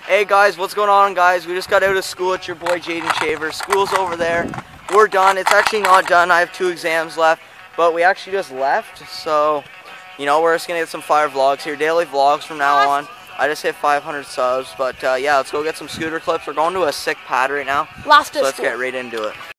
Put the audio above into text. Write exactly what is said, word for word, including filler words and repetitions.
Hey guys, what's going on, guys? We just got out of school. It's your boy Jaden Shaver. School's over there. We're done. It's actually not done. I have two exams left, but we actually just left. So, you know, we're just gonna get some fire vlogs here, daily vlogs from now on. I just hit five hundred subs, but uh, yeah, let's go get some scooter clips. We're going to a sick pad right now. Last so let's get right into it.